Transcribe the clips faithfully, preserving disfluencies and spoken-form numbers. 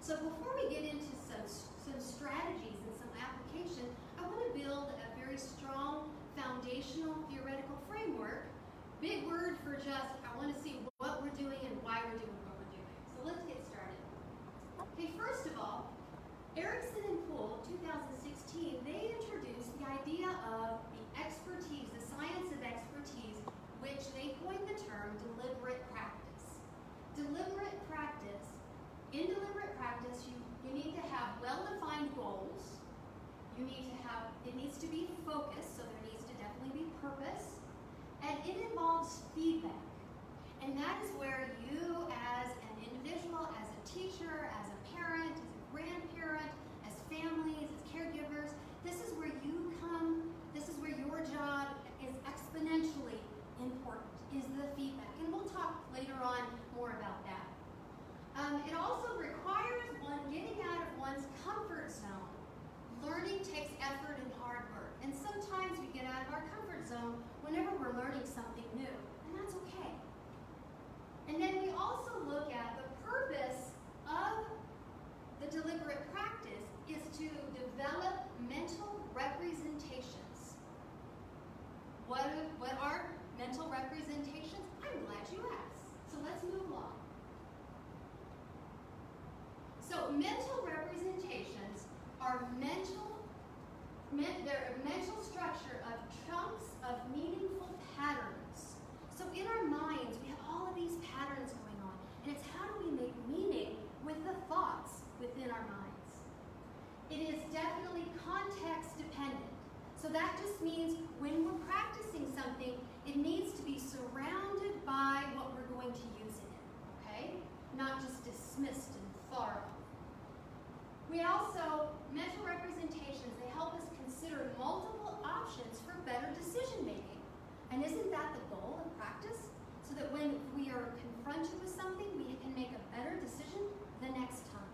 So before we get into some, some strategies and some application, I want to build a very strong foundational theoretical framework. Big word for just, I want to see what we're doing and why we're doing what we're doing. So let's get started. Okay, first of all, Erickson and Poole, two thousand sixteen, they introduced the idea of the expertise, the science of expertise, which they coined the term deliberate practice. Deliberate practice, in deliberate practice, you, you need to have well-defined goals. You need to have, it needs to be focused, so there needs to definitely be purpose. And it involves feedback. And that is where you as an individual, as a teacher, as a parent, as a grandparent, as families, as caregivers, this is where you come, this is where your job is exponentially important, is the feedback. And we'll talk later on more about that. Um, it also requires one getting out of one's comfort zone. Learning takes effort and hard work. And sometimes we get out of our comfort zone whenever we're learning something new. And that's okay. And then we also look at the purpose of the deliberate practice is to develop mental representations. What, what are mental representations? I'm glad you asked. So let's move along. So mental representations are mental, they're a mental structure of chunks of meaningful patterns. So in our minds, we have all of these patterns going on, and it's how do we make meaning with the thoughts within our minds. It is definitely context dependent. So that just means when we're practicing something, it needs to be surrounded by what we're going to use it in, okay? Not just dismissed and far off. We also, mental representations, they help us consider multiple options for better decision making. And isn't that the goal of practice? So that when we are confronted with something, we can make a better decision the next time.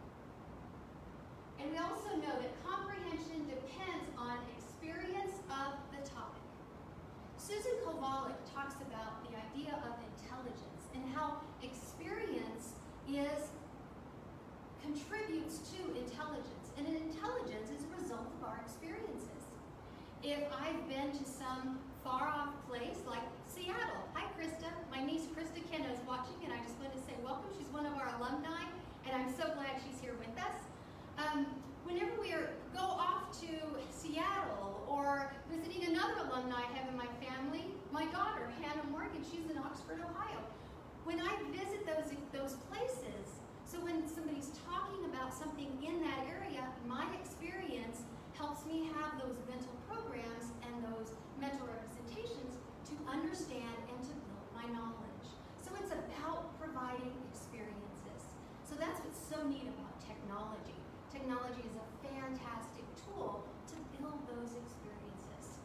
And we also know that comprehension depends on experience of the topic. Susan Kowalik talks about the idea of intelligence and how experience is contributes to intelligence, and an intelligence is a result of our experiences. If I've been to some far-off place like Seattle, hi Krista, my niece Krista Kenna is watching, and I just want to say welcome. She's one of our alumni, and I'm so glad she's here with us. Um, whenever we are, go off to Seattle or visiting another alumni I have in my family, my daughter Hannah Morgan, she's in Oxford, Ohio. When I visit those those places, so when somebody's talking about something in that area, my experience helps me have those mental programs and those mental representations to understand and to build my knowledge. So it's about providing experiences. So that's what's so neat about technology. Technology is a fantastic tool to build those experiences.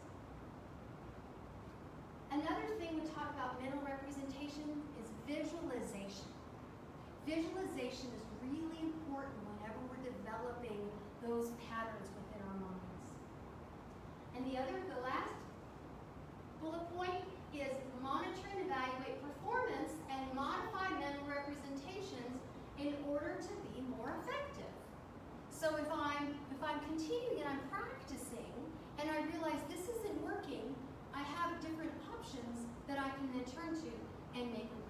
Another thing we talk about mental representation is visualization. Visualization is really important whenever we're developing those patterns within our minds. And the other, the last bullet point is monitor and evaluate performance and modify mental representations in order to be more effective. So if I'm, if I'm continuing and I'm practicing and I realize this isn't working, I have different options that I can then turn to and make improvements.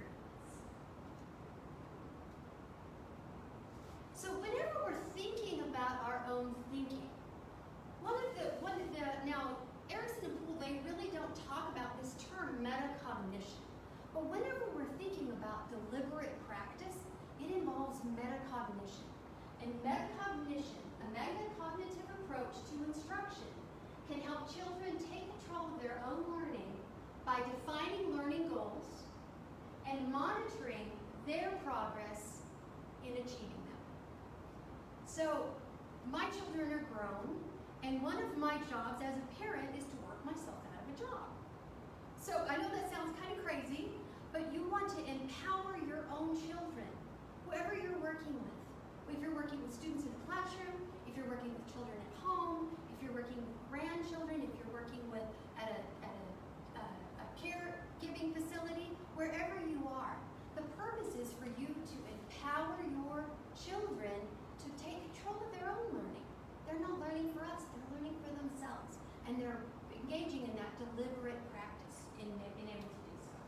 So whenever we're thinking about our own thinking, one of the, one of the, now Erickson and Poole, they really don't talk about this term metacognition. But whenever we're thinking about deliberate practice, it involves metacognition. And metacognition, a metacognitive approach to instruction, can help children take control of their own learning by defining learning goals and monitoring their progress in achieving them. So, my children are grown, and one of my jobs as a parent is to work myself out of a job. So, I know that sounds kind of crazy, but you want to empower your own children, whoever you're working with. If you're working with students in the classroom, if you're working with children at home, if you're working with grandchildren, if you're working with at a, at a, a, a caregiving facility, wherever you are, the purpose is for you to empower your children to take control of their own learning. They're not learning for us, they're learning for themselves. And they're engaging in that deliberate practice in being able to do so.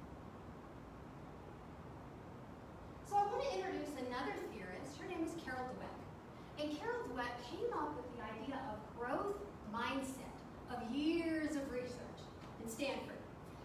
So I want to introduce another theorist. Her name is Carol Dweck. And Carol Dweck came up with the idea of growth mindset of years of research in Stanford.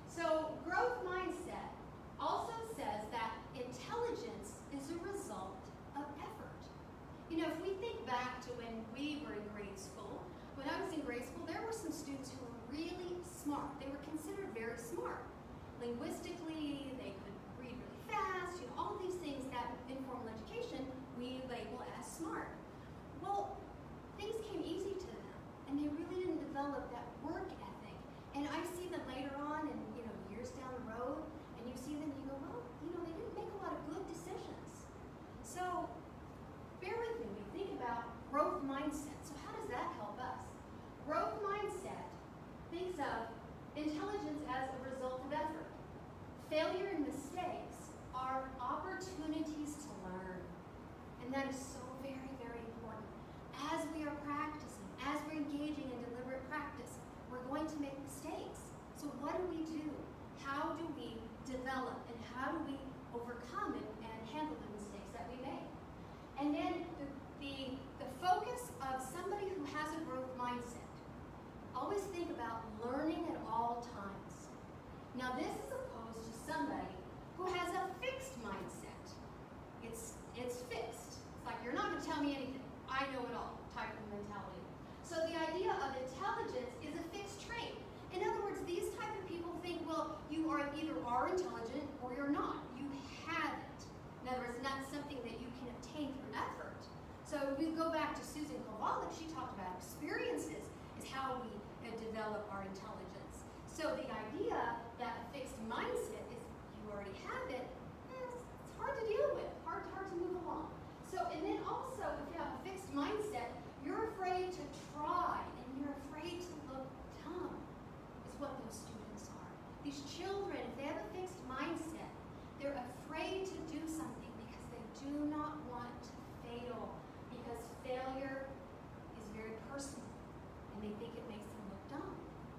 So growth mindset also says that intelligence is a result of effort. You know, if we think back to when we were in grade school, when I was in grade school, there were some students who were really smart. They were considered very smart. Linguistically, they could read really fast, you know, all these things that in formal education we label as smart. Well, things came easy to them, and they really didn't develop that work ethic. And I see them later on, and you know, years down the road, and you see them, and you go, well, you know, they didn't make a lot of good decisions. So, bear with me. We think about growth mindset. So, how does that help us? Growth mindset thinks of intelligence as a result of effort. Failure and mistakes are opportunities to learn, and that is so very, very important. As we are practicing, as we're engaging in deliberate practice, we're going to make mistakes. So what do we do? How do we develop, and how do we overcome and, and handle the mistakes that we make? And then the, the, the focus of somebody who has a growth mindset, always think about learning at all times. Now this is opposed to somebody who has a fixed mindset. It's, it's fixed. It's like, you're not going to tell me anything. I know it all type of mentality. So the idea of intelligence is a fixed trait. In other words, these type of people think, well, you are either are intelligent or you're not. You have it. In other words, not something that you can obtain through effort. So we go back to Susan Kowalik. She talked about experiences is how we uh, develop our intelligence. So the idea that a fixed mindset is you already have it, eh, it's hard to deal with, hard, hard to move along. So, and then also, if you have a fixed mindset, you're afraid to try, and you're afraid to look dumb, is what those students are. These children, if they have a fixed mindset, they're afraid to do something because they do not want to fail, because failure is very personal, and they think it makes them look dumb.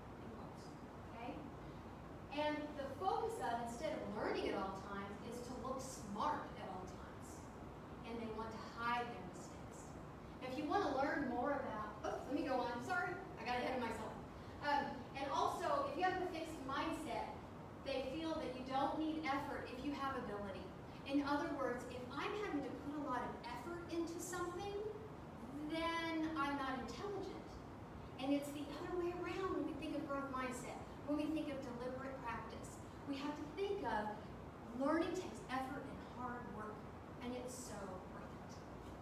Okay? And the focus of, instead of learning at all times, is to look smart at all times. And they want to hide their mistakes. Now, if you want to learn more about, oops, let me go on, sorry, I got ahead of myself. Um, and also, if you have a fixed mindset, they feel that you don't need effort if you have ability. In other words, if I'm having to put a lot of effort into something, then I'm not intelligent. And it's the other way around when we think of growth mindset, when we think of deliberate practice. We have to think of learning takes effort and hard work, and it's so worth it.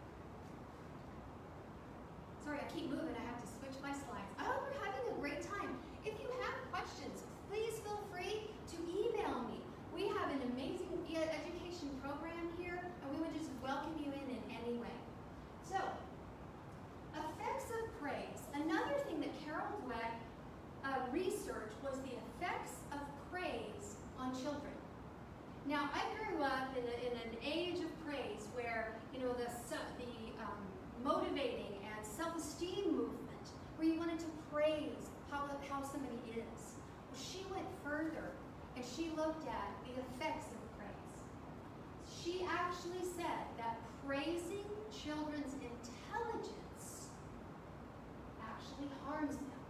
Sorry, I keep moving. I have to switch my slides. I hope you're having a great time. If you have questions, please feel free to email me. We have an amazing education program here, and we would just welcome you in in any way. So, effects of praise. Another thing that Carol Dweck uh, researched was the effects of praise on children. Now, I grew up in, a, in an age of praise where, you know, the, the um, motivating and self-esteem movement, where you wanted to praise how, how somebody is. Well, she went further, and she looked at the effects of praise. She actually said that praising children's intelligence actually harms them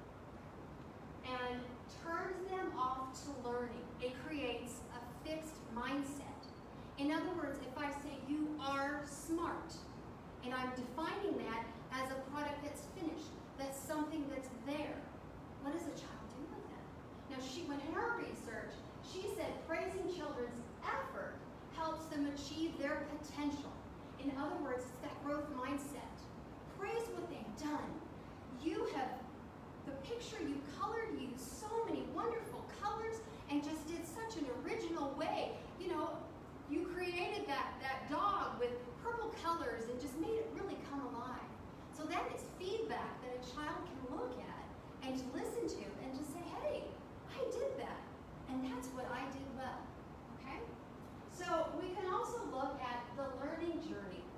and turns them off to learning. It creates a fixed mindset. In other words, if I say you are smart, and I'm defining that as a product that's finished, that's something that's there, what does a child do with that? Now, she, when her research, she said praising children's effort helps them achieve their potential. In other words, it's that growth mindset. Praise what they've done. You have, the picture you colored, you used so many wonderful colors and just did such an original way. You know, you created that, that dog with purple colors and just made it really come alive. So that is feedback that a child can look at and to listen to and to say, hey, I did that. And that's what I did well. Okay? So we can also look at the learning journey.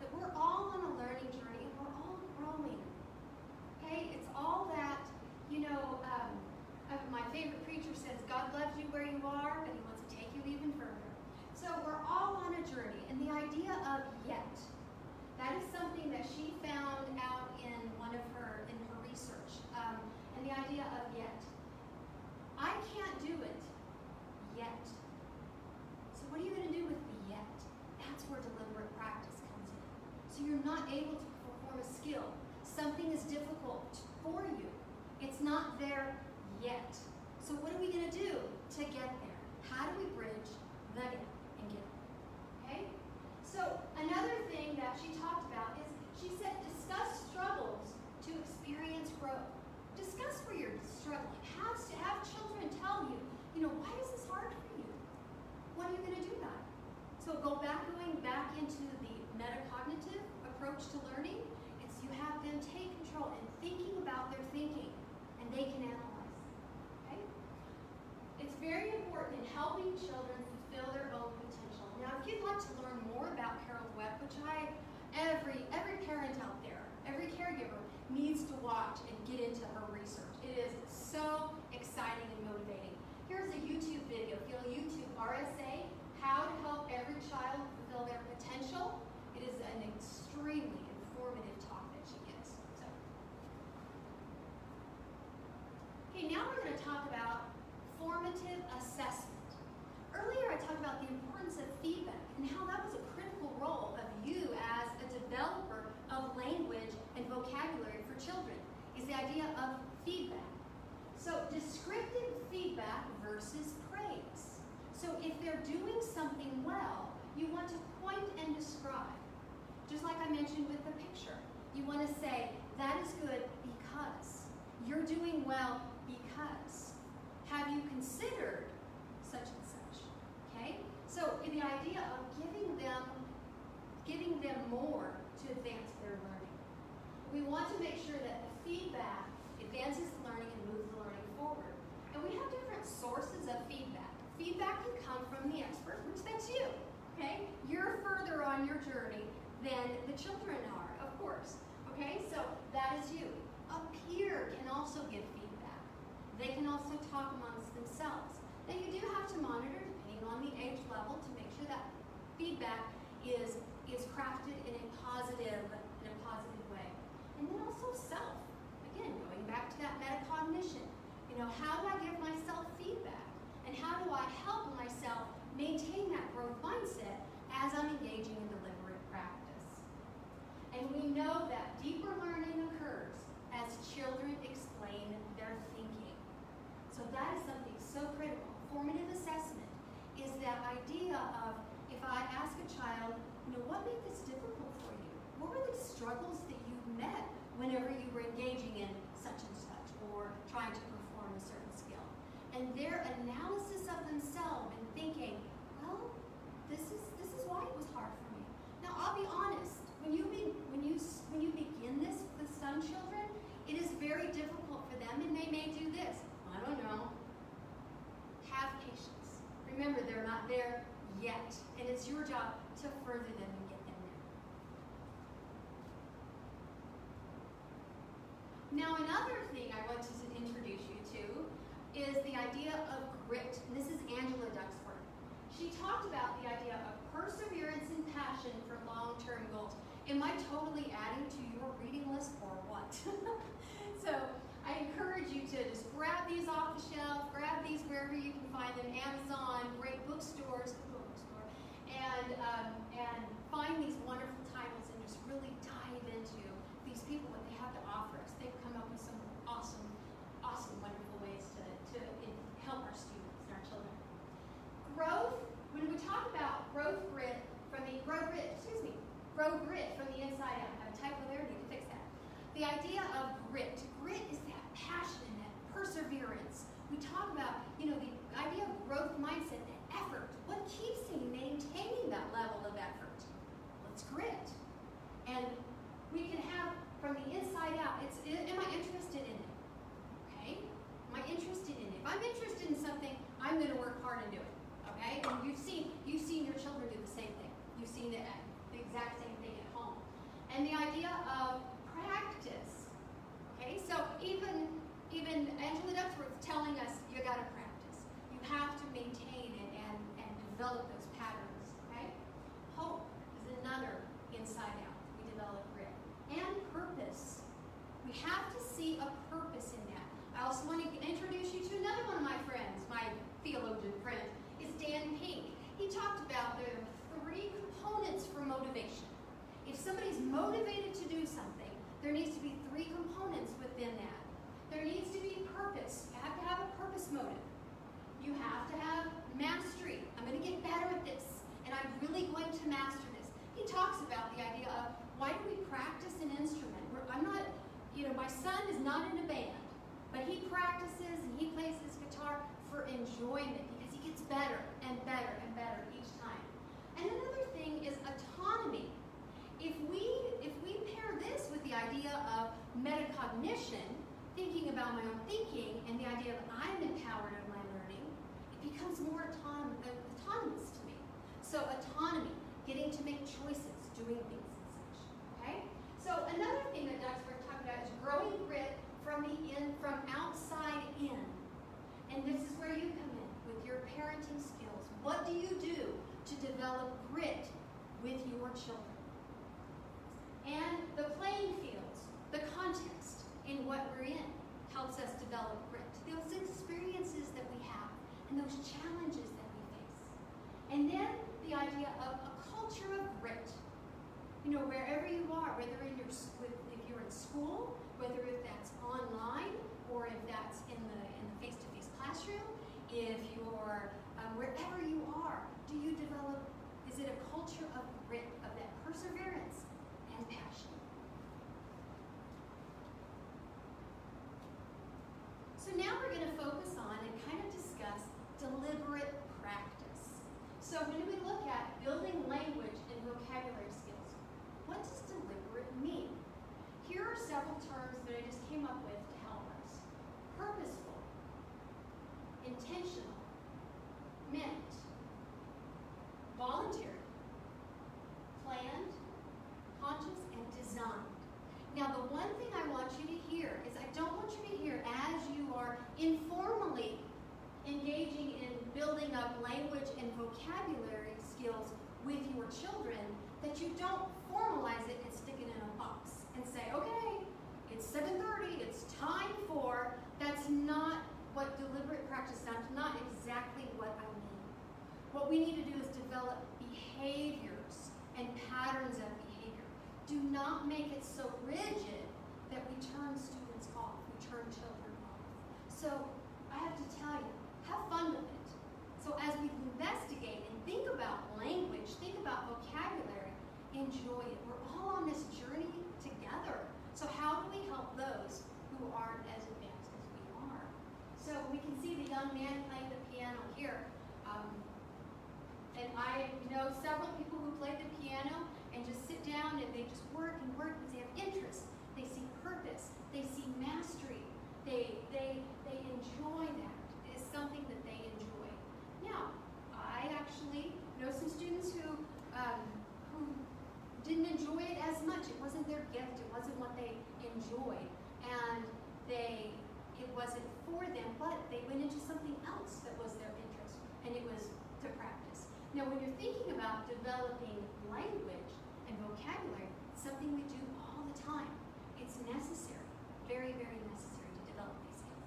not able to perform a skill. Something is difficult for you. It's not there yet. So what are we going to do to get there? How do we bridge the gap and get there? Okay? So another thing that she talked about is she said discuss struggles to experience growth. Discuss where you're struggling. Have, have children tell you, you know, why is this hard for you? What are you going to do about it? So go back, going back into the metacognitive approach to learning. It's you have them take control and thinking about their thinking, and they can analyze. Okay? It's very important in helping children fulfill their own potential. Now, if you'd like to learn more about Carol Dweck, which I, every every parent out there, every caregiver needs to watch and get into her research. It is so exciting and motivating. Here's a YouTube video. If you'll YouTube R S A, How to Help Every Child Fulfill Their Potential. It is an extremely informative talk that she gives. So, okay, now we're going to talk about formative assessment. Earlier I talked about the importance of feedback and how that was a critical role of you as a developer of language and vocabulary for children, is the idea of feedback. So descriptive feedback versus praise. So if they're doing something well, you want to point and describe. Just like I mentioned with the picture. You want to say, that is good because. You're doing well because. Have you considered such and such? Okay? So the idea of giving them, giving them more to advance their learning. We want to make sure that the feedback advances learning and moves the learning forward. And we have different sources of feedback. Feedback can come from the expert, which that's you. Okay? You're further on your journey than the children are, of course. Okay? So that is you. A peer can also give feedback. They can also talk amongst themselves. Now you do have to monitor, depending on the age level, to make sure that feedback is, is crafted in a positive, in a positive way. And then also self. Again, going back to that metacognition. You know, how do I give myself feedback? And how do I help myself maintain that growth mindset as I'm engaging in deliberate practice? And we know that deeper learning occurs as children explain their thinking. So that is something so critical. Formative assessment is that idea of, if I ask a child, you know, what made this difficult for you? What were the struggles that you met whenever you were engaging in such and such or trying to perform a certain skill? And their analysis of themselves and thinking, well, this is this is why it was hard for me. Now, I'll be honest. When you be, when you when you begin this with some children, it is very difficult for them, and they may do this. I don't know. Have patience. Remember, they're not there yet, and it's your job to further them and get them there. Now, another thing I want to introduce you to is the idea of grit. And this is Angela Duxford. She talked about the idea of perseverance and passion for long-term goals. Am I totally adding to your reading list or what? So I encourage you to just grab these off the shelf, grab these wherever you can find them, Amazon, great bookstores, bookstore, and, um, and find these wonderful titles and just really dive into these people, what they have to offer us. They've come up with some awesome, awesome, wonderful ways to, to help our students and our children. Growth, when we talk about growth grit from the, grow grit, excuse me, grow grit from the inside out. I have a typo there, need to fix that. The idea of grit. Grit is that passion and that perseverance. We talk about, you know, the idea of growth mindset, that effort. What keeps me maintaining that level of effort? Well, it's grit. And we can have from the inside out, it's, am I interested in it? Okay? Am I interested in it? If I'm interested in something, I'm going to work hard and do it. Okay? And you've seen, you've seen your children do the same thing. You've seen it, the exact same thing at home. And the idea of practice. Okay, so even even Angela Duckworth telling us you got to practice. You have to maintain it and, and develop those patterns. Okay, hope is another inside out. We develop grit and purpose. We have to see a purpose in that. I also want to introduce you to another one of my friends, my theologian friend, is Dan Pink. He talked about there are three components for motivation. If somebody's motivated to do something, there needs to be three components within that. There needs to be purpose. You have to have a purpose motive. You have to have mastery. I'm going to get better at this, and I'm really going to master this. He talks about the idea of, why do we practice an instrument? We're, I'm not, you know, my son is not in a band, but he practices and he plays his guitar for enjoyment because he gets better and better and better each time. And another thing is autonomy. If we, if we pair this with the idea of metacognition, thinking about my own thinking, and the idea of I'm empowered in my learning, it becomes more autonom autonomous to me. So autonomy, getting to make choices, doing things and such. Okay? So another thing that Doctor talked about is growing grit from the in, from outside in. And this is where you come in with your parenting skills. What do you do to develop grit with your children? And the playing fields, the context in what we're in, helps us develop grit. Those experiences that we have and those challenges that we face. And then the idea of a culture of grit. You know, wherever you are, whether in your, if you're in school, whether if that's online or if that's in the in the face-to-face classroom, if you're um, wherever you are, do you develop? Is it a culture of grit, of that perseverance and passion? So now we're going to focus on and kind of discuss deliberate practice. So when we look at building language and vocabulary skills, what does deliberate mean? Here are several terms that I just came up with to help us. Purposeful, intentional, meant, voluntary, planned, conscious, and designed. Now the one thing I want you to hear is I don't want you to hear as you are informally engaging in building up language and vocabulary skills with your children, that you don't formalize it and stick it in a box and say, okay, it's seven thirty, it's time for, that's not what deliberate practice sounds, not exactly what I mean. What we need to do is develop behaviors and patterns of behavior. Do not make it so rigid that we turn students off, we turn children off. So I have to tell you, have fun with it. So as we investigate and think about language, think about vocabulary, enjoy it. We're all on this journey together. So how do we help those who aren't as advanced as we are? So we can see the young man playing the piano here. Um, and I know several people who play the piano and just sit down and they just work and work because they have interest. They see purpose. They see mastery. They, they, they enjoy that. It's something that they enjoy. Now, I actually know some students who, um, who didn't enjoy it as much. It wasn't their gift. It wasn't what they enjoyed. And they, it wasn't for them, but they went into something else that was their interest, and it was to practice. Now, when you're thinking about developing language and vocabulary, it's something we do all the time. It's necessary, very, very necessary to develop these skills.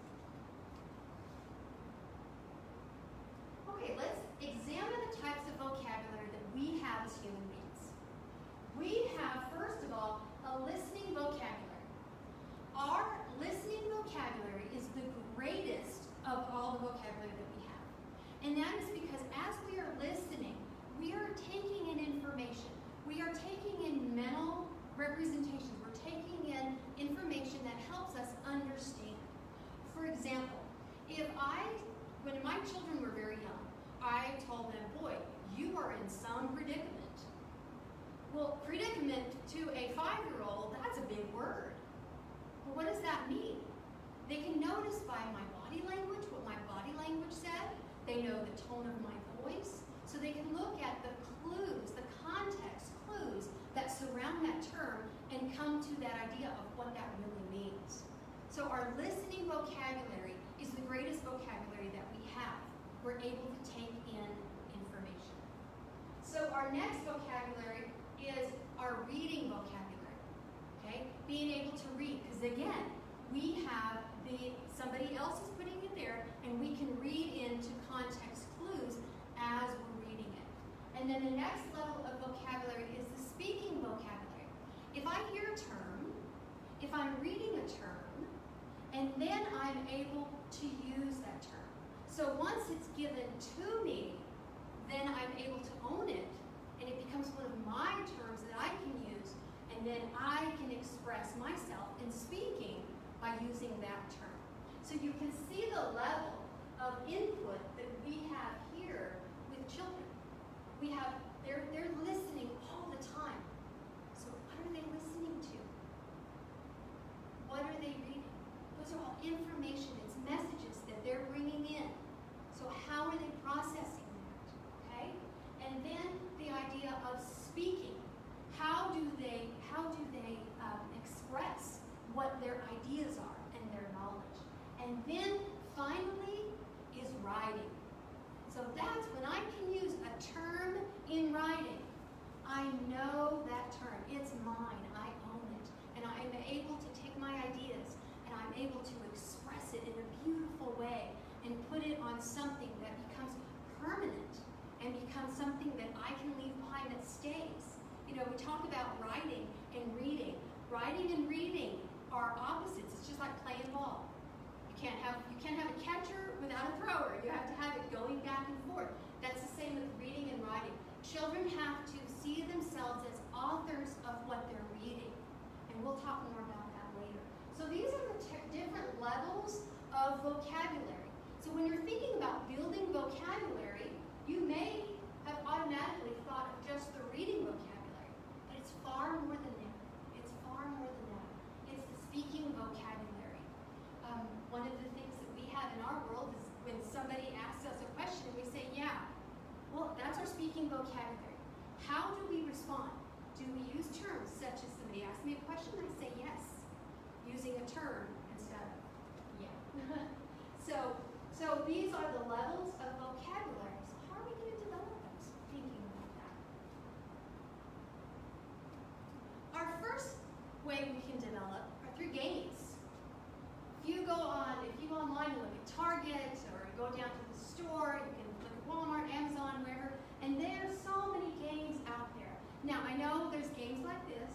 Okay, let's examine the types of vocabulary that we have as human beings. We have, first of all, a listening vocabulary. Our listening vocabulary is the greatest of all the vocabulary that we have. And that is because as we are listening, we are taking in information. We are taking in mental representations. We're taking in information that helps us understand. For example, if I, when my children were very young, I told them, boy, you are in some predicament. Well, predicament to a five-year-old, that's a big word. Well, what does that mean? They can notice by my body language what my body language said. They know the tone of my voice. So they can look at the clues, the context clues that surround that term and come to that idea of what that really means. So our listening vocabulary is the greatest vocabulary that we have. We're able to take in information. So our next vocabulary is our reading vocabulary, okay? Being able to read, because again, we have the, somebody else is putting it there, and we can read into context clues as we're reading it. And then the next level of vocabulary is the speaking vocabulary. If I hear a term, if I'm reading a term, and then I'm able to use that term. So once it's given to me, then I'm able to own it, and it becomes one of my terms that I can use, and then I can express myself in speaking by using that term. So you can see the level of input that we have here with children. We have, they're, they're listening all the time. So what are they listening to? What are they reading? Those are all information, it's messages that they're bringing in. So how are they processing that, okay? And then the idea of speaking. How do they, how do they um, express what their ideas are and their knowledge? And then finally is writing. So that's when I can use a term in writing. I know that term. It's mine. I own it. And I'm able to take my ideas and I'm able to express it in a beautiful way and put it on something that becomes permanent and becomes something that I can leave behind that stays. You know, we talk about writing and reading. Writing and reading are opposites. It's just like playing ball. You can't have you can't have a catcher without a thrower. You have to have it going back and forth. That's the same with reading and writing. Children have to see themselves as authors of what they're reading. And we'll talk more about that later. So these are the different levels of vocabulary. So when you're thinking about building vocabulary, you may have automatically thought of just the reading vocabulary, but it's far more than that. It's far more than that. It's the speaking vocabulary. Um, one of the things that we have in our world is when somebody asks us a question, we say, yeah, well, that's our speaking vocabulary. How do we respond? Do we use terms such as somebody asks me a question, I say yes, using a term instead of yeah. so, so these are the levels of vocabulary. So how are we going to develop those? Thinking about that. Our first way we can develop are through games. If you go on, if you go online and look at Target or go down to the store, you can look at Walmart, Amazon, wherever, and there's so many games out there. Now, I know there's games like this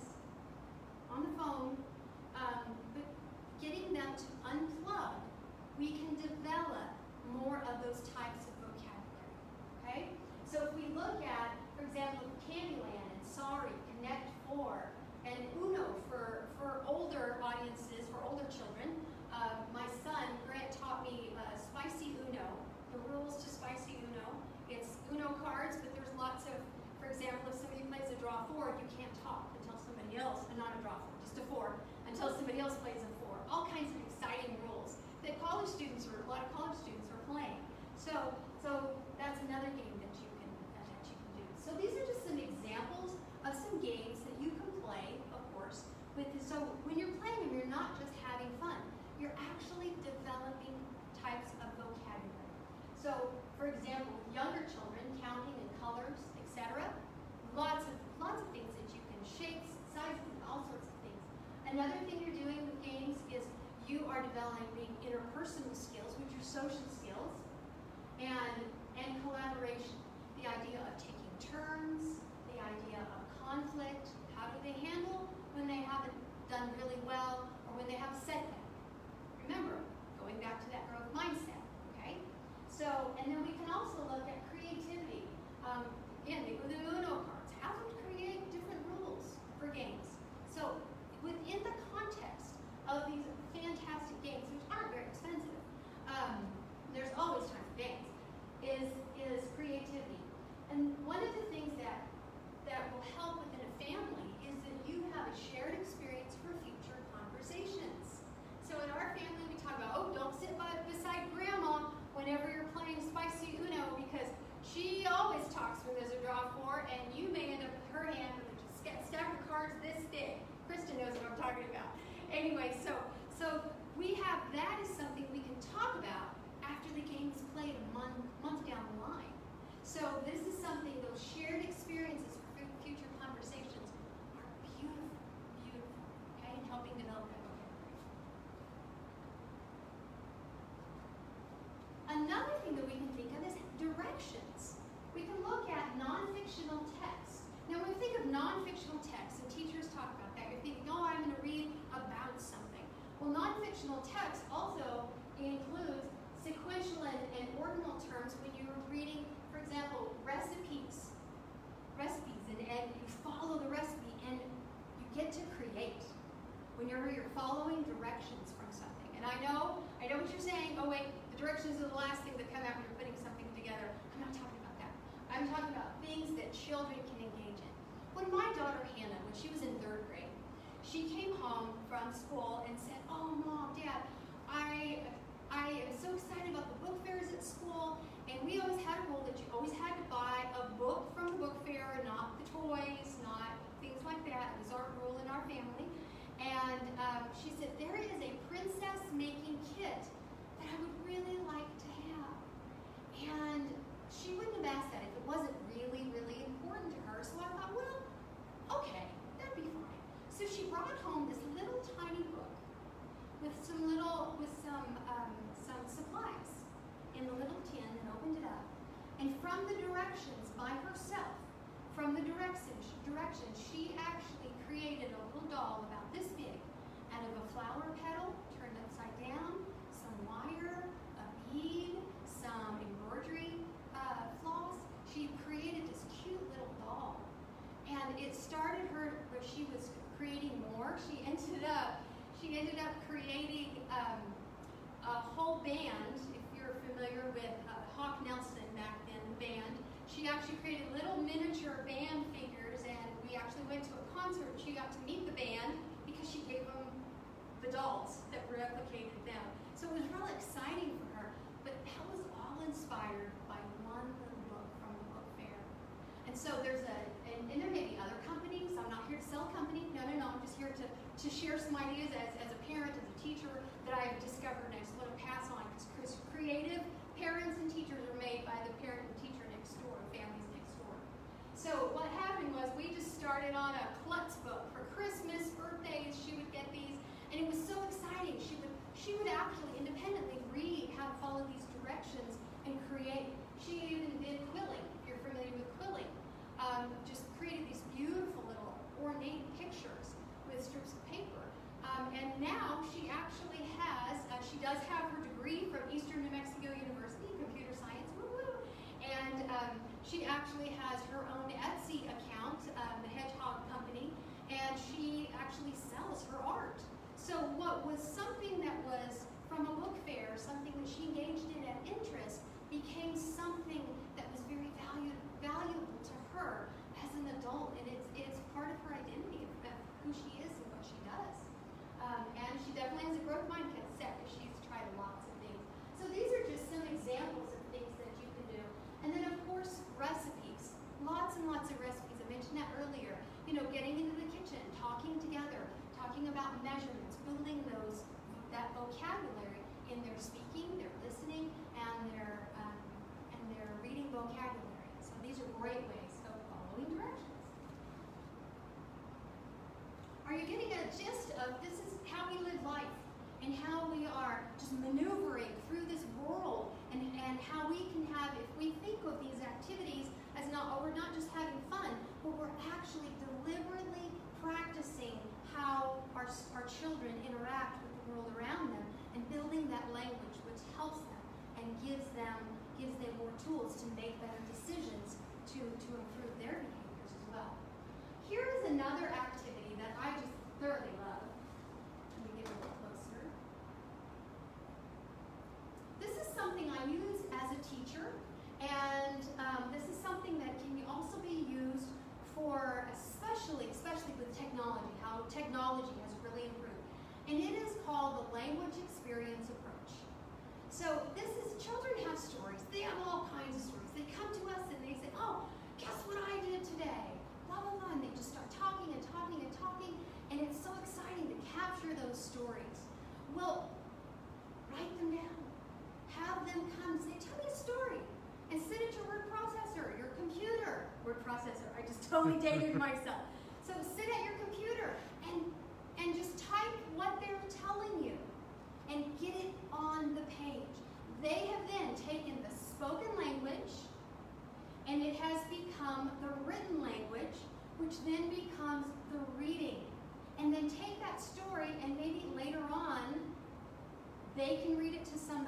on the phone, um, but getting them to unplug, we can develop more of those types of vocabulary, okay? So if we look at, for example, Candyland and Sorry, Connect Four, and Uno for, for older audiences, for older children. Uh, my son, Grant, taught me uh, Spicy Uno, the rules to Spicy Uno. It's Uno cards, but there's lots of, for example, if somebody plays a draw four, you can't talk until somebody else, and not a draw four, just a four, until somebody else plays a four. All kinds of exciting rules that college students, or a lot of college students are playing. So, so that's another game that you can, uh, that you can do. So these are just some examples of some games that you can play, of course, with. So when you're playing them, you're not just having fun. You're actually developing types of vocabulary. So, for example, with younger children, counting in colors, et cetera, lots of lots of things that you can, shapes, sizes, and all sorts of things. Another thing you're doing with games is you are developing interpersonal skills, which are social skills, and and collaboration. The idea of taking turns, the idea of conflict. How do they handle when they haven't done really well, or when they have a setback? Remember, going back to that growth mindset, okay? So, and then we can also look at creativity. Um, again, the Uno cards. How to create different rules for games. So, within the context of these fantastic games, which aren't very expensive, um, there's always time for games, is, is creativity. And one of the things that, that will help within a family is that you have a shared experience for future conversations. So in our family, we talk about, oh, don't sit by, beside Grandma whenever you're playing Spicy Uno, because she always talks when there's a draw four, and you may end up with her hand with a stack of cards this big. Krista knows what I'm talking about. Anyway, so so we have, that is something we can talk about after the game is played a month, month down the line. So this is something, those shared experiences for future conversations are beautiful, beautiful, okay, and helping develop that vocabulary. Another thing that we can think of is directions. We can look at non-fictional text. Now when we think of non-fictional text, and teachers talk about that, you're Well, non-fictional text also includes sequential and, and ordinal terms when you're reading, for example, recipes. Recipes, and, and you follow the recipe, and you get to create. Whenever you're following directions from something. And I know, I know what you're saying. Oh wait, the directions are the last thing that come out when you're putting something together. I'm not talking about that. I'm talking about things that children can engage in. When my daughter Hannah, when she was in third grade, she came home from school and said, "Oh, Mom, Dad, I, I am so excited about the book fairs at school, and we always had a rule that you always had to buy a book from the book fair, not the toys, not things like that. It was our rule in our family." And um, she said, "There is a princess making kit that I would really like to have." And she wouldn't have asked that if it wasn't really, really important to her. So I thought, well, okay, that'd be fine. So she brought home this little tiny book with some little, with some, um, some supplies in the little tin, and opened it up. And from the directions by herself, from the directions, directions, she actually created a little doll about this big out of a flower petal turned upside down, some wire, a bead, some embroidery uh, floss. She created this cute little doll. And it started her, where she was creating more, she ended up, she ended up creating um, a whole band. If you're familiar with uh, Hawk Nelson back then, the band, she actually created little miniature band figures, and we actually went to a concert. She got to meet the band because she gave them the dolls that replicated them. So it was really exciting for her, but that was all inspired by one little book from the book fair. And so there's a, and, and there may be other companies. I'm not here to sell a company. No, no, no. I'm just here to, to share some ideas as, as a parent, as a teacher, that I've discovered, and I just want to pass on, because creative parents and teachers are made by the parent and teacher next door, families next door. So what happened was we just started on a klutz book for Christmas, birthdays. She would get these, and it was so exciting. She would she would actually independently read how to follow these directions and create. She even did quilling, if you're familiar with quilling. Um, just created these beautiful little ornate pictures with strips of paper. Um, and now she actually has, uh, she does have her degree from Eastern New Mexico University, computer science, woo-woo. And um, she actually has her own Etsy account, um, the Hedgehog Company, and she actually sells her art. So what was something that was from a book fair, something that she engaged in at interest, became something that was very valued, valuable to her as an adult, and it's, it's part of her identity of, of who she is and what she does. Um, and she definitely has a growth mindset because she's tried lots of things. So these are just some examples of things that you can do. And then, of course, recipes. Lots and lots of recipes. I mentioned that earlier. You know, getting into the kitchen, talking together, talking about measurements, building those that vocabulary in their speaking, their listening, and their um, and their reading vocabulary. So these are great ways of following directions. Are you getting a gist of this is how we live life and how we are just maneuvering through this world, and, and how we can have, if we think of these activities as not, oh, we're not just having fun, but we're actually deliberately practicing how our, our children interact with the world around them and building that language which helps them and gives them gives them more tools to make better decisions to, to improve their behaviors as well. Here is another activity that I just thoroughly love. Let me get a little closer. This is something I use as a teacher, and um, this is something that can also be used for especially, especially with technology, how technology has really improved. And it is called the language experience approach. So this is, children have stories. They have all kinds of stories. They come to us and they say, oh, guess what I did today? Blah, blah, blah. And they just start talking and talking and talking. And it's so exciting to capture those stories. Well, write them down. Have them come and say, tell me a story. And send it to your word processor, your computer. Word processor, I just totally dated myself. So sit at your computer and, and just type what they're telling you and get it on the page. They have then taken the spoken language and it has become the written language, which then becomes the reading. And then take that story and maybe later on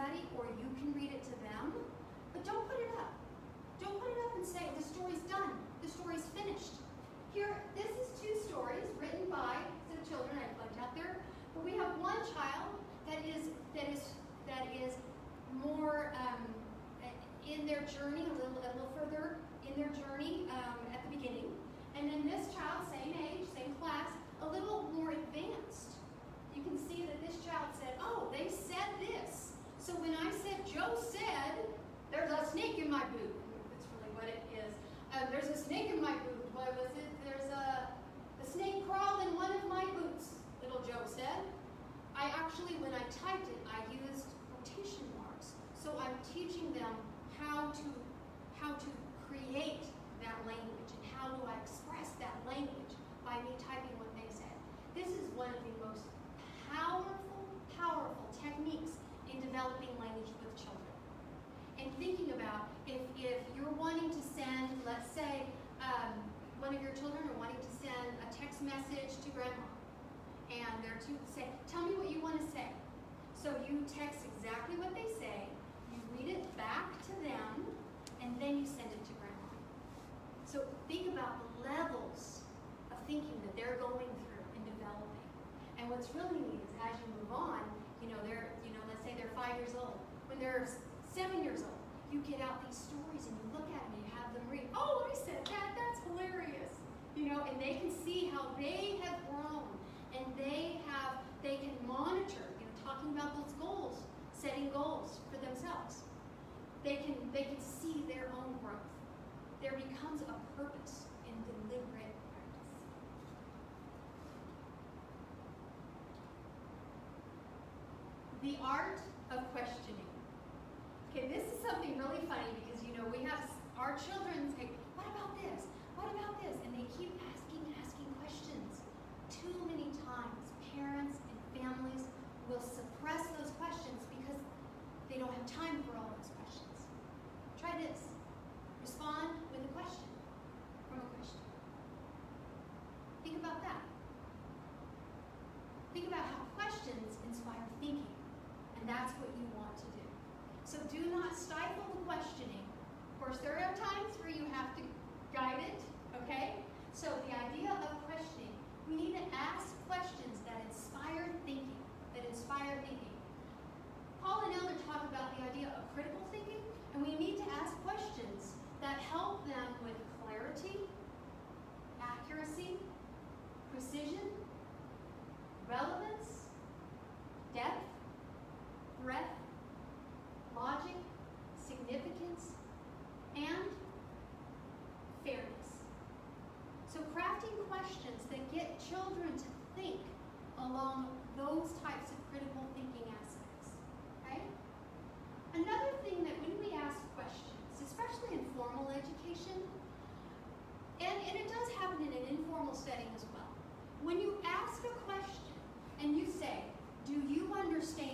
somebody, or you can read it to them, but don't put it up. Don't put it up and say, the story's done, the story's finished. Here, this is two stories written by the children I plugged out there, but we have one child that is that is that is more um, in their journey, a little a little further in their journey um, at the beginning, and then this child, same age, same class, a little more advanced. You can see that this child said, "Oh, they said this." So when I said, "Joe said, there's a snake in my boot," that's really what it is. Uh, there's a snake in my boot. What was it? There's a the snake crawled in one of my boots. Little Joe said. I actually, when I typed it, I used quotation marks. So I'm teaching them how to how to create that language and how do I express that language by me typing what they said. This is one of the most powerful, powerful techniques in developing language with children. And thinking about if, if you're wanting to send, let's say, um, one of your children are wanting to send a text message to grandma, and they're to say, tell me what you want to say. So you text exactly what they say, you read it back to them, and then you send it to grandma. So think about the levels of thinking that they're going through and developing. And what's really neat is as you move on, you know, they're, you know, let's say they're five years old. When they're seven years old, you get out these stories and you look at them and you have them read, oh, I said that, that's hilarious. You know, and they can see how they have grown and they have, they can monitor, you know, talking about those goals, setting goals for themselves. They can, they can see their own growth. There becomes a purpose in deliberate practice. The art of questioning. Okay, this is something really funny because, you know, we have our children say, what about this? What about this? And they keep asking, asking questions. Too many times, parents and families will suppress those questions because they don't have time for all those questions. Try this. Respond with a question from a question. Think about that. Think about how questions inspire thinking, and that's what you want to do. So do not stifle the questioning. Of course, there are times where you have to guide it, okay? So the idea of questioning, we need to ask questions that inspire thinking, that inspire thinking. Paul and Elder talk about the idea of critical thinking, and we need to ask questions that help them with clarity, accuracy, precision, relevance, depth, breadth, logic, significance, and fairness. So crafting questions that get children to think along those types of critical thinking aspects. Okay? Another thing that when we ask questions, especially in formal education, and, and it does happen in an informal setting as well, when you ask a question and you say, do you understand?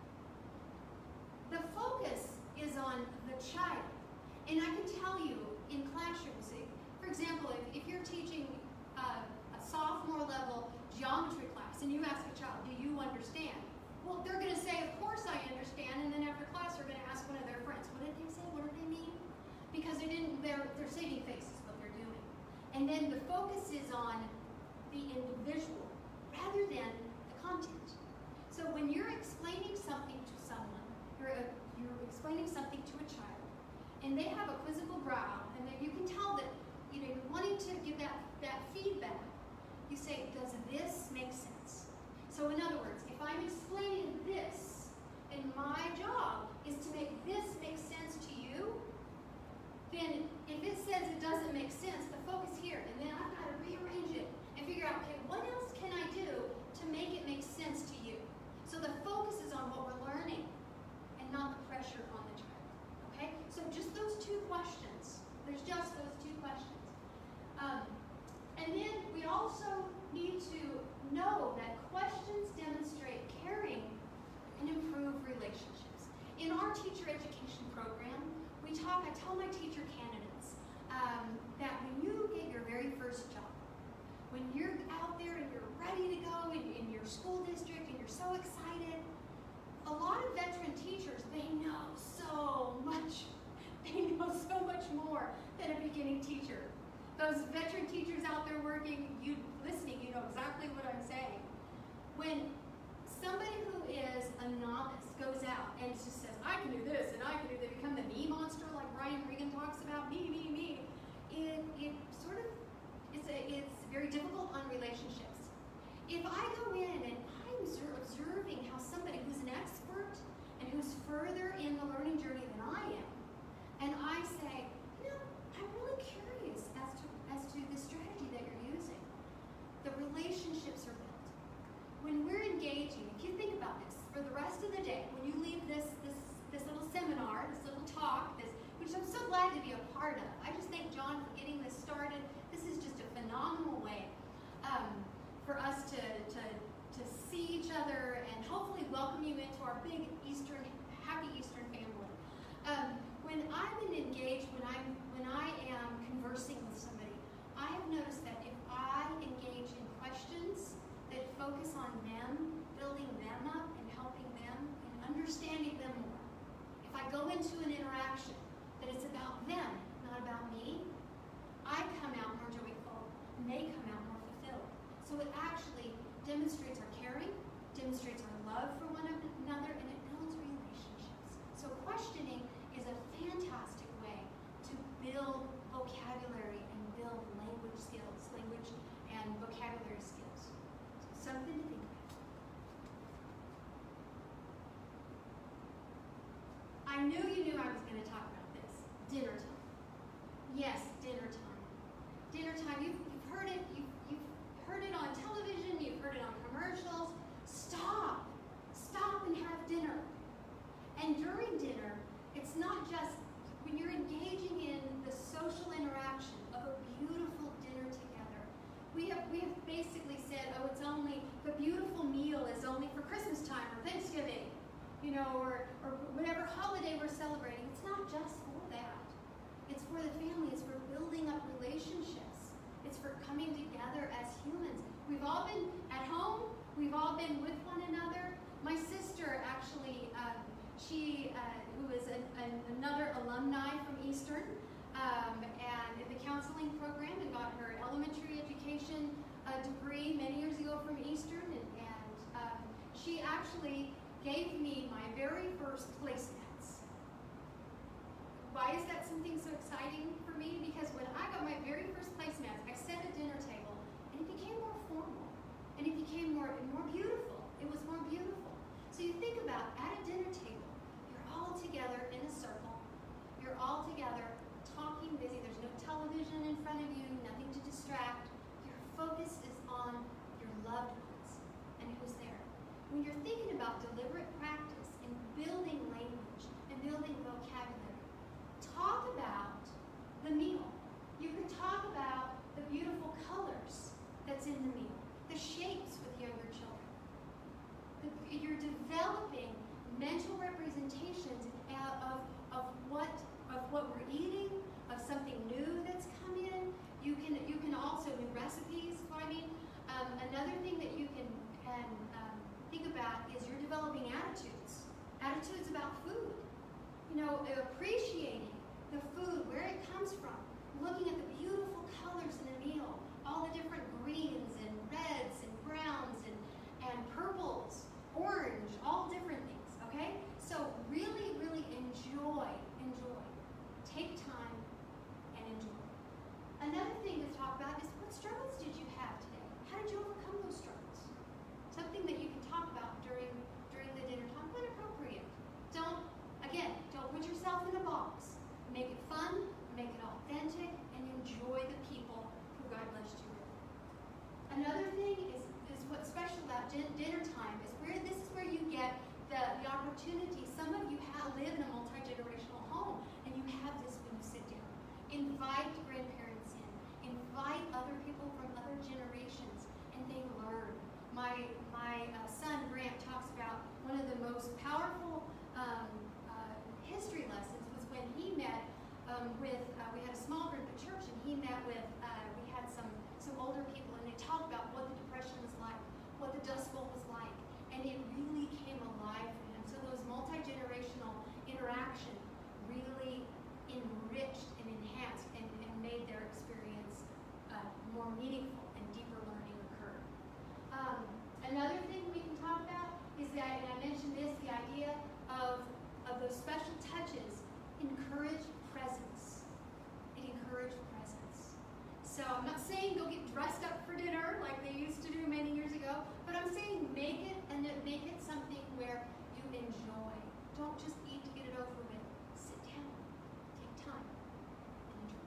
The focus is on the child. And I can tell you in classrooms, for example, if, if you're teaching uh, a sophomore level geometry class and you ask a child, do you understand? Well, they're going to say, of course I understand, and then after class they're going to ask one of their friends, what did they say? What did they mean? Because they didn't, they're, they're saving face is what they're doing. And then the focus is on the individual rather than the content. So when you're explaining something to someone, you're, a, you're explaining something to a child, and they have a quizzical brow, and then you can tell that, you know, you're wanting to give that, that feedback. You say, does this make sense? So in other words, if I'm explaining this, and my job is to make this make sense to you, then if it says it doesn't make sense, the focus here, and then I've got to rearrange it and figure out, okay, what else can I do to make it make sense to you? So the focus is on what we're learning and not the pressure on the child. Okay? So just those two questions. There's just those two questions. Um, and then we also need to know that questions demonstrate caring and improve relationships. In our teacher education program, we talk, I tell my teacher candidates um, that when you get your very first job, when you're out there and you're ready to go in, in your school district and you're so excited, a lot of veteran teachers, they those veteran teachers out there working, you listening, you know exactly what I'm saying. When somebody who is a novice goes out and just says, I can do this and I can do that, become the me monster like Brian Regan talks about, me, me, me, it, it sort of, it's, a, it's very difficult on relationships. If I go in and I'm observing how somebody who's an expert and who's further in the learning journey than I am, and I say, you know, I'm really curious as to, as to the strategy that you're using, the relationships are built. When we're engaging, if you think about this, for the rest of the day, when you leave this, this, this little seminar, this little talk, this, which I'm so glad to be a part of. I just thank John for getting this started. This is just a phenomenal way um, for us to, to, to see each other and hopefully welcome you into our big Eastern, happy Eastern family. Um, when I'm engaged, when I'm when I am conversing with somebody, I have noticed that if I engage in questions that focus on them, building them up and helping them and understanding them more, if I go into an interaction that it's about them, not about me, I come out more joyful and they come out more fulfilled. So it actually demonstrates our caring, demonstrates our love for one another, and it builds relationships. So questioning is a fantastic way to build vocabulary and build language skills, language and vocabulary skills. So something to think about. I knew you knew I was going to talk about this. Dinner time. Yes, dinner time. Dinner time, you've, you've heard it, you've, you've heard it on television, you've heard it on commercials. Stop. Stop and have dinner. And during dinner, it's not just when you're engaging in the social interaction of a beautiful dinner together. We have we have basically said, oh, it's only, the beautiful meal is only for Christmas time or Thanksgiving, you know, or, or whatever holiday we're celebrating. It's not just for that. It's for the family. It's for building up relationships. It's for coming together as humans. We've all been at home. We've all been with one another. My sister actually, uh, she, uh, who is an, an, another alumni from Eastern, um, and in the counseling program, and got her elementary education uh, degree many years ago from Eastern, and, and um, she actually gave me my very first placemats. Why is that something so exciting for me? Because when I got my very first placemats, I set a dinner table, and it became more formal, and it became more, more beautiful. It was more beautiful. So you think about, at a dinner table, you're all together in a circle. You're all together talking busy. There's no television in front of you, nothing to distract. Your focus is on your loved ones and who's there. When you're thinking about deliberate practice and building language and building vocabulary, talk about the meal. You can talk about the beautiful colors that's in the meal, the shapes with younger children. The, you're developing mental representations of, of what of what we're eating, of something new that's come in. You can you can also do recipes. I mean, um, another thing that you can can um, think about is you're developing attitudes. Attitudes about food. You know, appreciating the food, where it comes from, looking at the beautiful colors in a meal, all the different greens and reds and browns and, and purples, orange, all different things, okay? So really, really enjoy, enjoy. Take time and enjoy. Another thing to talk about is what struggles did you have today? How did you overcome those struggles? Something that you can talk about during, during the dinner time when appropriate. Don't, again, don't put yourself in a box. Make it fun, make it authentic, and enjoy the people who God blessed you with. Another thing is, is what's special about din dinner time is where this is where you get the, the opportunity. Some of you have, live in a multi-generational home, and you have this when you sit down. Invite grandparents in. Invite other people from other generations, and they learn. My, my uh, son, Grant, talks about one of the most powerful um, uh, history lessons was when he met um, with, uh, we had a small group at church, and he met with, uh, we had some, some older people, and they talked about what the Depression was like, what the Dust Bowl was like, and it really came alive for him. So those multi-generational interaction really enriched and enhanced and, and made their experience more meaningful and deeper learning occur. Um, another thing we can talk about is that, and I mentioned this, the idea of, of those special touches encourage presence. It encourages presence. So I'm not saying go get dressed up for dinner like they used to do many years ago, but I'm saying make it and make it something where you enjoy. Don't just eat to get it over with. Sit down, take time, and enjoy.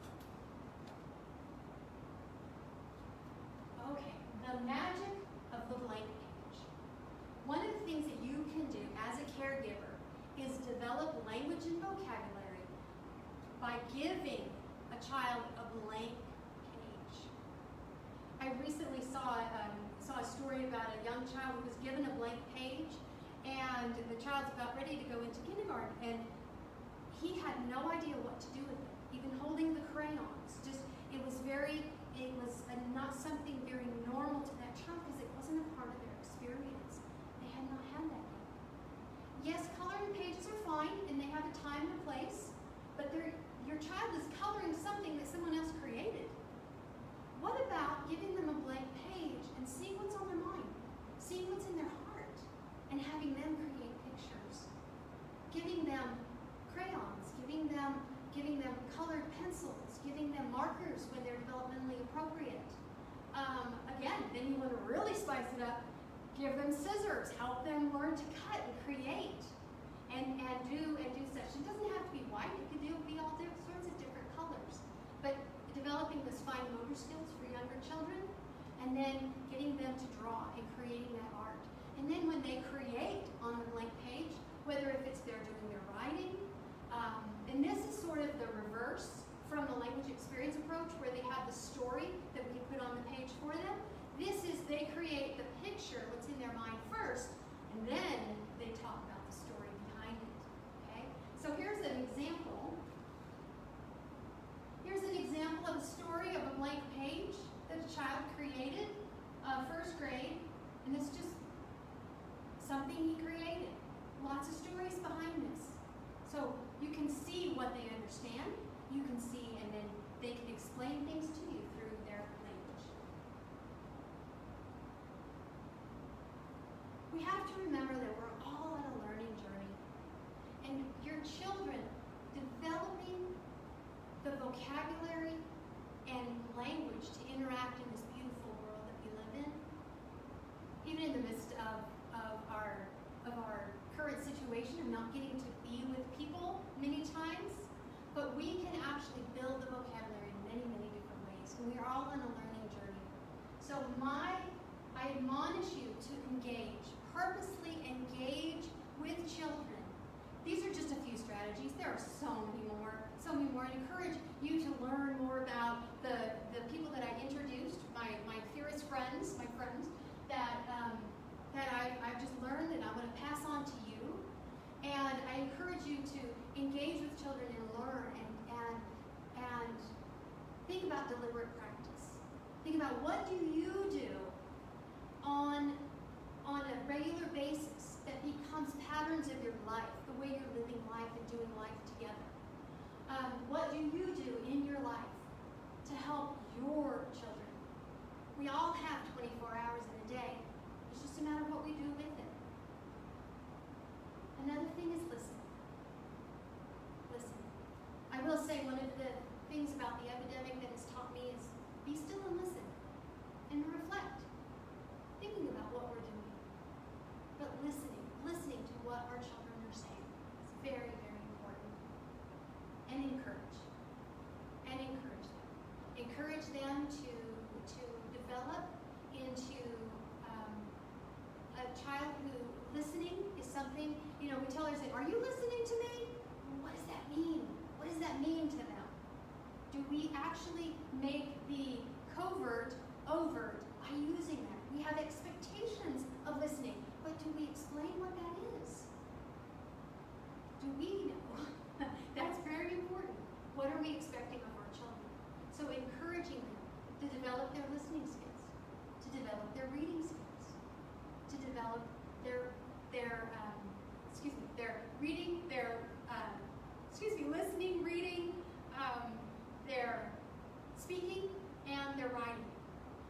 Okay, the magic of the blank page. One of the things that you can do as a caregiver is develop language and vocabulary by giving a child a blank page. I recently saw um, saw a story about a young child who was given a blank page, and the child's about ready to go into kindergarten, and he had no idea what to do with it, even holding the crayons. Just it was very, it was a, not something very normal to that child because it wasn't a part of their experience. They had not had that yet. Yes, coloring pages are fine, and they have a time and place, but they're your child is coloring something that someone else created. What about giving them a blank page and seeing what's on their mind, seeing what's in their heart, and having them create pictures? Giving them crayons, giving them, giving them colored pencils, giving them markers when they're developmentally appropriate. Um, again, then you want to really spice it up. Give them scissors, help them learn to cut and create. And, and do and do such. It doesn't have to be white. It could do, be all different sorts of different colors. But developing those fine motor skills for younger children, and then getting them to draw and creating that art. And then when they create on the blank page, whether if it's they're doing their writing, um, and this is sort of the reverse from the language experience approach, where they have the story that we put on the page for them. This is they create the picture, what's in their mind first, and then they talk about the story behind it. Okay? So here's an example. Here's an example of a story of a blank page that a child created, uh, first grade, and it's just something he created. Lots of stories behind this. So you can see what they understand, you can see, and then they can explain things to you through their language. We have to remember that we're all on a learning journey. And your children developing the vocabulary and language to interact in this beautiful world that we live in, even in the midst of, of, our, of our current situation of not getting to be with people many times, but we can actually build the vocabulary in many, many different ways. And we are all on a learning journey. So my, I admonish you to engage, purposely engage with children. These are just a few strategies. There are so many more, so many more. I encourage you to learn more about the, the people that I introduced, my, my theorist friends, my friends, that, um, that I, I've just learned and I want to pass on to you. And I encourage you to engage with children and learn and, and, and think about deliberate practice. Think about what do you do on, on a regular basis that becomes patterns of your life, the way you're living life and doing life together. Um, what do you do in your life to help your children? We all have twenty-four hours in a day. It's just a matter of what we do with it. Another thing is listen. Listen. I will say one of the things about the epidemic that has taught me is be still and listen and reflect. Thinking about what we're doing. But listening, listening to what our children are saying is very, very important. And encourage. And encourage them. Encourage them to, to develop into um, a child who listening is something, you know, we tell her, say, are you listening to me? What does that mean? What does that mean to them? Do we actually make the covert overt by using that? We have expectations of listening, but do we explain what that is? Do we know? That's very important. What are we expecting of our children? So encouraging them to develop their listening skills, to develop their reading skills, to develop their their um, excuse me, their reading, their um, excuse me, listening, reading, um, their speaking, and their writing.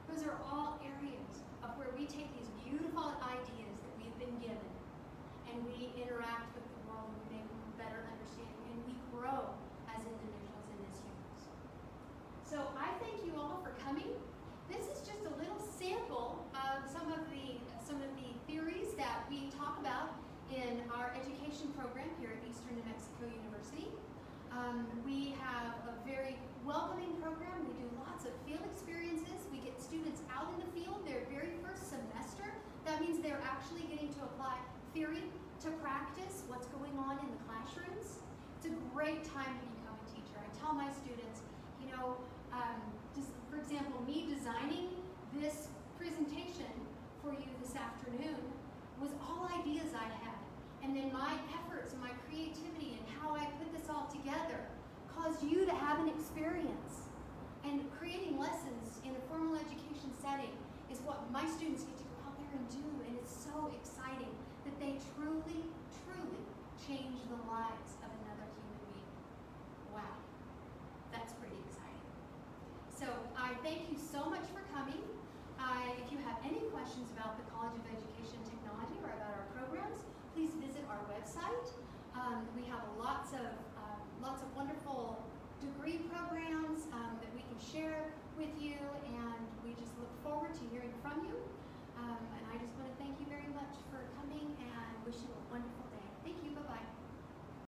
Those are all areas of where we take these beautiful ideas that we've been given and we interact with the world and we make them better understanding and we grow as individuals and as humans. So I thank you all for coming. This is just a little sample of some of the some of the theories that we talk about in our education program here at Eastern New Mexico University. Um, we have a very welcoming program. We do lots of field experiences. We get students out in the field their very first semester. That means they're actually getting to apply theory to practice, what's going on in the classrooms. It's a great time to become a teacher. I tell my students, you know, um, just, for example, me designing this presentation for you this afternoon was all ideas I had. And then my efforts and my creativity and how I put this all together caused you to have an experience. And creating lessons in a formal education setting is what my students get to go out there and do. And it's so exciting that they truly, truly change the lives of another human being. Wow, that's pretty exciting. So I thank you so much for coming. I, if you have any questions about the College of Education and Technology or about our programs, please visit our website. Um, we have lots of um, lots of wonderful degree programs um, that we can share with you,